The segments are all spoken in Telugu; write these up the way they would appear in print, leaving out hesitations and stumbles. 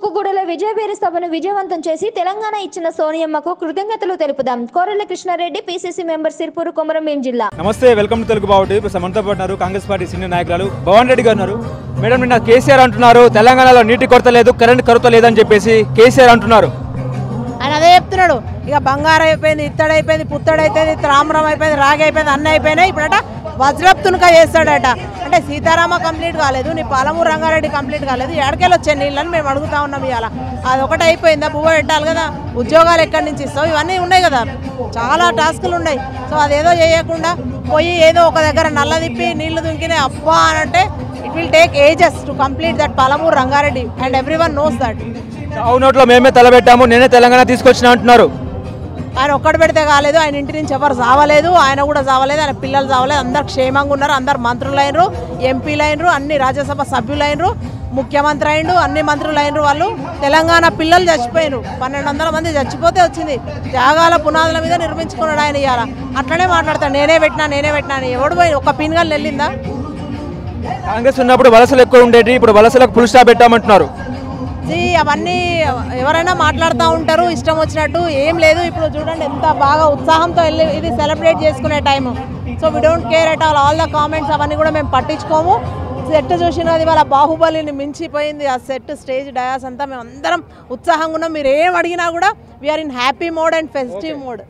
తోపుగూడలో విజయవీర సభను విజయవంతం చేసి తెలంగాణ ఇచ్చిన సోనియమ్మకు కృతజ్ఞతలు తెలుపుదాం. కోరెల కృష్ణారెడ్డి, పిసిసి మెంబర్, సిర్పూరు, కొమరంభీం జిల్లా. నమస్తే, వెల్కమ్ టు తెలుగు బావుటి. మనతో పాటు ఉన్నారు కాంగ్రెస్ పార్టీ సీనియర్ నాయకులు భవన్ రెడ్డి గారు ఉన్నారు. మేడం, నిన్న కేసీఆర్ అంటున్నారు తెలంగాణలో నీటి కొరత లేదు, కరెంట్ కొరత లేదని చెప్పేసి కేసీఆర్ అంటున్నారు. ఆయన అదే చెప్తున్నాడు. ఇక బంగారం అయిపోయింది, ఇత్తడైపోయింది, పుత్తడైపోయింది, తామ్రం అయిపోయింది, రాగి అయిపోయింది, అన్నీ అయిపోయినాయి. ఇప్పుడట వజ్రప్ తునక చేస్తాడట. అంటే సీతారామ కంప్లీట్ కాలేదు, నీ పాలమూరు రంగారెడ్డి కంప్లీట్ కాలేదు, ఎడకెళ్ళి వచ్చే నీళ్ళని మేము అడుగుతా ఉన్నాం. ఇవాళ అది ఒకటి అయిపోయిందా, బువ్వ పెట్టాలి కదా, ఉద్యోగాలు ఎక్కడి నుంచి ఇస్తావు, ఇవన్నీ ఉన్నాయి కదా, చాలా టాస్కులు ఉన్నాయి. సో అదేదో చేయకుండా పోయి ఏదో ఒక దగ్గర నల్ల తిప్పి నీళ్లు దుంకినాయి అబ్బా అని అంటే it will take ages to complete that Palamuru Rangareddy and everyone knows that. అవునోట్లో మేమే తలబెట్టాము, నేనే తెలంగాణ తీసుకొచ్చిన అంటున్నారు. ఆయన ఒక్కడు పెడితే కాలేదు, ఆయన ఇంటి నుంచి ఎవరు చావలేదు, ఆయన కూడా చావలేదు, ఆయన పిల్లలు చావలేదు, అందరు క్షేమంగా ఉన్నారు, అందరు మంత్రులు అయినరు, ఎంపీలు అయినరు, అన్ని రాజ్యసభ సభ్యులు అయినరు, ముఖ్యమంత్రి అయిండు, అన్ని మంత్రులు అయినరు. వాళ్ళు తెలంగాణ పిల్లలు చచ్చిపోయినారు, 1200 మంది చచ్చిపోతే వచ్చింది. త్యాగాల పునాదుల మీద నిర్మించుకున్నాడు ఆయన. ఇవాళ అట్లనే మాట్లాడతాడు, నేనే పెట్టినా అని. ఎవడు పోయి ఒక పిన్గల్ వెళ్ళిందా? కాంగ్రెస్ ఉన్నప్పుడు వలసలు ఎక్కువ ఉండేవి, ఇప్పుడు వలసలకు ఫుల్ స్టాప్ పెట్టామంటున్నారు. అవన్నీ ఎవరైనా మాట్లాడుతూ ఉంటారు ఇష్టం వచ్చినట్టు, ఏం లేదు. ఇప్పుడు చూడండి ఎంత బాగా ఉత్సాహంతో వెళ్ళి ఇది సెలబ్రేట్ చేసుకునే time. So we don't care at all the comments అవన్నీ కూడా మేము పట్టించుకోము. సెట్ చూసినది వాళ్ళ బాహుబలిని మించిపోయింది ఆ సెట్, స్టేజ్, డయాస్ అంతా. మేము అందరం ఉత్సాహంగా ఉన్నాం. మీరు ఏం అడిగినా కూడా we are in happy mode and festive mode.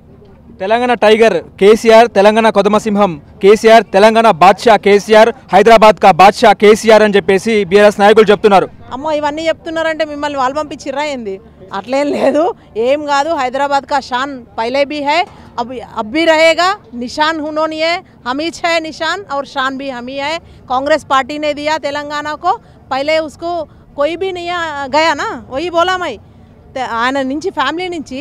Telangana tiger KCR, Telangana కొదమసింహం కేసీఆర్, తెలంగాణ బాద్షా కేసీఆర్, హైదరాబాద్ కా బాద్షా కేసీఆర్ అని చెప్పేసి బీఆర్ఎస్ నాయకులు చెప్తున్నారు. అమ్మో, ఇవన్నీ చెప్తున్నారంటే మిమ్మల్ని వాళ్ళు పంపించిర్రా ఏంది? అట్లేం లేదు, ఏం కాదు. హైదరాబాద్ కా షాన్ పहले भी है, अब भी रहेगा. निशान उन्होंने है, हम ही है निशान, और शान भी हम ही है. कांग्रेस पार्टी ने दिया तेलंगाना को, पहले उसको कोई भी नहीं गया ना, वही बोला मैं. ఆయన నుంచి ఫ్యామిలీ నుంచి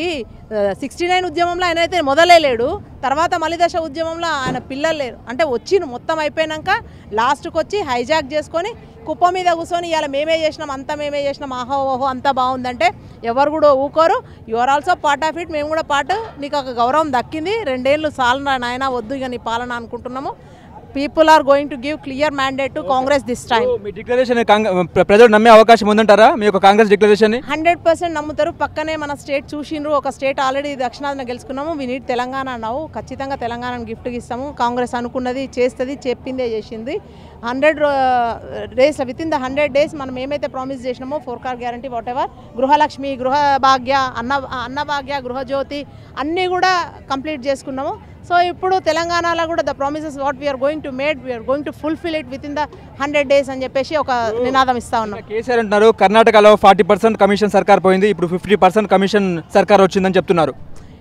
69 ఉద్యమంలో ఆయన అయితే మొదలే లేడు. తర్వాత మలిదశ ఉద్యమంలో ఆయన పిల్లలు లేరు. అంటే వచ్చిన మొత్తం అయిపోయాక లాస్ట్కి వచ్చి హైజాక్ చేసుకొని కుప్ప మీద కూర్చొని ఇవాళ మేమే చేసినాం, అంతా మేమే చేసినాం, ఆహో ఓహో అంతా బాగుందంటే ఎవరు కూడా ఊకోరు. You are also part of it. మేము కూడా పార్ట్. నీకు ఒక గౌరవం దక్కింది, 2 ఏళ్ళు సాలన నాయన, వద్దు ఇక నీ పాలన అనుకుంటున్నాము. People are going to give clear mandate to Congress this time. మీ డిక్లరేషన్ ప్రజలు నమ్మే అవకాశం ఉందంటారా? మీ యొక్క కాంగ్రెస్ డిక్లరేషన్ 100% నమ్ముతారు. పక్కనే మన స్టేట్ చూసిండ్రు, ఒక స్టేట్ ఆల్రెడీ దక్షిణాదిన గెలుచుకున్నాము. వీ నీడ్ తెలంగాణ అన్నావు, ఖచ్చితంగా తెలంగాణను గిఫ్ట్గా ఇస్తాము. కాంగ్రెస్ అనుకున్నది చేస్తుంది, చెప్పిందే చేసింది. 100 days with in the 100 days మనం ఏమైతే ప్రామిస్ చేసినామో, 4 కార్ guarantee, whatever, Gruhalakshmi, Gruha Bhagya, Annabhagya, Gruhajyothi అన్నీ కూడా కంప్లీట్ చేసుకున్నాము. సో ఇప్పుడు తెలంగాణలో కూడా the promises what we are going to made, we are going to fulfil it with in the 100 days అని చెప్పేసి ఒక నినాదం ఇస్తా ఉన్నాం. కేసీఆర్ అంటున్నారు కర్ణాటకలో 40% కమిషన్ సర్కార్ పోయింది, ఇప్పుడు 50% కమిషన్ సర్కార్ వచ్చిందని చెప్తున్నారు.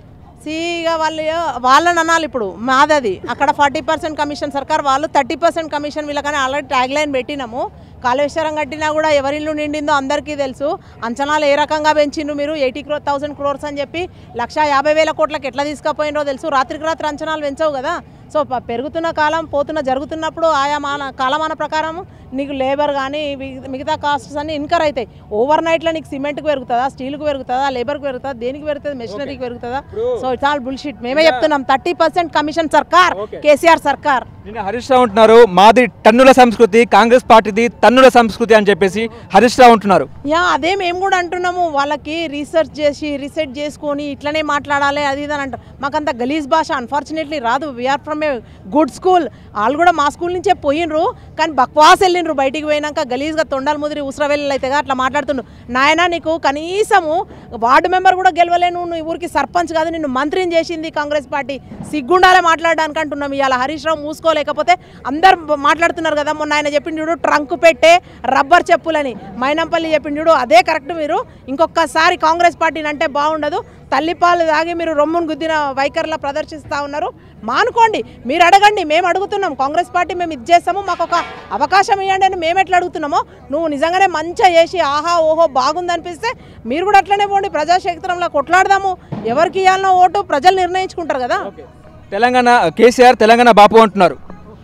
ఇక వాళ్ళని అనాలి. ఇప్పుడు మాదది అక్కడ 40% కమిషన్ సర్కార్, వాళ్ళు 30% కమిషన్. వీళ్ళకని ఆల్రెడీ ట్యాగ్ లైన్ పెట్టినాము. కాళేశ్వరం కట్టినా కూడా ఎవరిల్లు నిండిందో అందరికీ తెలుసు. అంచనాలు ఏ రకంగా పెంచిండ్రు మీరు, 80,000 crores అని చెప్పి 150,000 కోట్లకి ఎట్లా తీసుకుపోయినో తెలుసు. రాత్రికి రాత్రి అంచనాలు పెంచవు కదా. సో పెరుగుతున్న కాలం జరుగుతున్నప్పుడు ఆయా కాలమాన ప్రకారం నీకు లేబర్ కానీ మిగతా కాస్ట్స్ అన్నీ ఇన్కర్ అవుతాయి. ఓవర్ నైట్లో నీకు సిమెంట్కి పెరుగుతుందా, స్టీల్కి పెరుగుతుందా, లేబర్కి పెరుగుతుందా, దేనికి పెరుగుతుంది, మెషినరీకి పెరుగుతుందా? So it's all bullshit. మేమే చెప్తున్నాం 30% కమిషన్ సర్కార్, కేసీఆర్ సర్కార్. నిన్న హరీష్ రావు ఉంటున్నారు మాది టన్నుల సంస్కృతి, కాంగ్రెస్ పార్టీది తన్నుల సంస్కృతి అని చెప్పేసి హరీష్ రావు ఉంటున్నారు. అదే మేము కూడా అంటున్నాము. వాళ్ళకి రీసెర్చ్ చేసుకొని ఇట్లనే మాట్లాడాలి అది ఇది అని అంటారు. మాకంత గలీజ్ భాష అన్ఫార్చునేట్లీ రాదు. We are from a good school. వాళ్ళు కూడా మా స్కూల్ నుంచే పోయినరు, కానీ బక్వాస్ వెళ్ళినరు. బయటికి పోయినాక గలీజ్గా తొండలు ముదిరి ఉసిరవెల్లి అయితే అట్లా మాట్లాడుతుండ్రు. నాయన నీకు కనీసము వార్డు మెంబర్ కూడా గెలవలేను, నువ్వు ఊరికి సర్పంచ్ కాదు, నిన్ను మంత్రిని చేసింది కాంగ్రెస్ పార్టీ, సిగ్గుండాలే మాట్లాడడానికి అంటున్నాం. ఇవాళ హరీష్ రావు మూసుకోలేకపోతే అందరు మాట్లాడుతున్నారు కదా. మొన్న ఆయన చెప్పిండు ట్రంక్ పెట్టే రబ్బర్ చెప్పులని, మైనంపల్లి చెప్పిండు, అదే కరెక్ట్. మీరు ఇంకొకసారి కాంగ్రెస్ పార్టీని అంటే బాగుండదు. తల్లిపాలు తాగి మీరు రొమ్మును గుద్దిన వైఖరిలా ప్రదర్శిస్తూ ఉన్నారు. మానుకోండి. మీరు అడగండి, మేము అడుగుతున్నాం. కాంగ్రెస్ పార్టీ మేము ఇది చేస్తాము, మాకు ఒక అవకాశం ఇవ్వండి అని మేము ఎట్లా అడుగుతున్నామో, నువ్వు నిజంగానే మంచిగా చేసి ఆహా ఓహో బాగుందనిపిస్తే మీరు కూడా అట్లనే పోండి. ప్రజాక్షేత్రంలో కొట్లాడదాము. ఎవరికి ఇవ్వాలనో ఓటు ప్రజలు నిర్ణయించుకుంటారు కదా. తెలంగాణ కేసీఆర్ తెలంగాణ బాపు అంటున్నారు.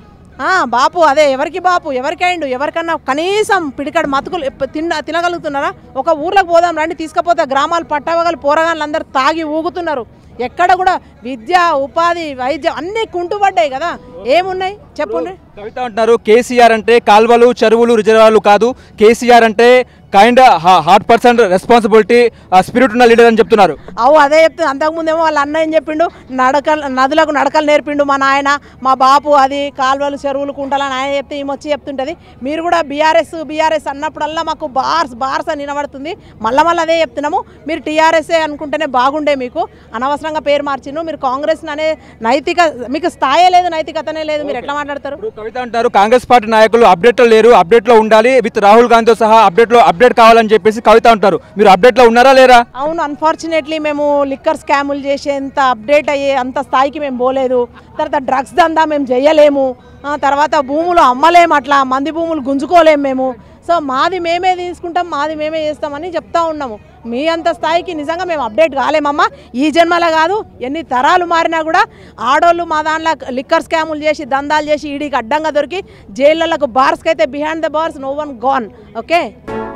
బాపు అదే ఎవరికి బాపు, ఎవరికైండు, ఎవరికన్నా కనీసం పిడికాడు మతుకులు తినగలుగుతున్నారా? ఒక ఊర్లోకి పోదాం రండి, తీసుకపోతే గ్రామాలు పట్టవగలు పోరగాళ్ళు అందరూ తాగి ఊగుతున్నారు. ఎక్కడ కూడా విద్య, ఉపాధి, వైద్యం అన్నీ కుంటుపడ్డాయి కదా. ఏమున్నాయి చెప్పండి. కవిత అంటున్నారు కేసీఆర్ అంటే కాల్వలు, చెరువులు, రిజర్వాయర్లు కాదు, కేసీఆర్ అంటే కైండ్ హార్ట్ రెస్పాన్సిబిలిటీ స్పిరిట్ ఉన్న లీడర్ అని చెప్తున్నారు. అదే చెప్తుంది. అంతకుముందేమో వాళ్ళ అన్న ఏం చెప్పిండు, నదులకు నడకలు నేర్పిండు మా నాయన, మా బాపు, అది కాలువలు చెరువులు కుంటలని ఆయన చెప్తే ఈమె చెప్తుంటుంది. మీరు కూడా బీఆర్ఎస్ అన్నప్పుడల్లా మాకు బార్స్ అని వినబడుతుంది. మళ్ళీ అదే చెప్తున్నాము. మీరు టీఆర్ఎస్ఏ అనుకుంటేనే బాగుండే, మీకు అనవసరంగా పేరు మార్చిండు. మీరు కాంగ్రెస్ అనే మీకు స్థాయే లేదు, నైతికతనే లేదు. మీరు ఎట్లా మాట్లాడతారు? కవిత అంటారు కాంగ్రెస్ పార్టీ నాయకులు అప్డేట్లో లేరు, అప్డేట్లో ఉండాలి, విత్ రాహుల్ గాంధీతో సహా అప్డేట్ కావాలని చెప్పేసి కవిత అంటారు. మీరు అప్డేట్లో ఉన్నారా లేరా? అవును, అన్ఫార్చునేట్లీ మేము లిక్కర్ స్కాములు చేసేంత అప్డేట్ అయ్యే అంత స్థాయికి మేము పోలేదు. తర్వాత డ్రగ్స్ దందా మేము చేయలేము, తర్వాత భూములు అమ్మలేము, అట్లా మంది భూములు గుంజుకోలేము మేము. సో మాది మేమే తీసుకుంటాం, మాది మేమే చేస్తామని చెప్తా ఉన్నాము. మీ అంత స్థాయికి నిజంగా మేము అప్డేట్ కాలేమమ్మా. ఈ జన్మలో కాదు, ఎన్ని తరాలు మారినా కూడా ఆడోళ్ళు మా దాంట్లో లిక్కర్ స్కాములు చేసి దందాలు చేసి ఈడీకి అడ్డంగా దొరికి జైళ్ళకు బార్స్కి అయితే behind the bars no one gone. Okay.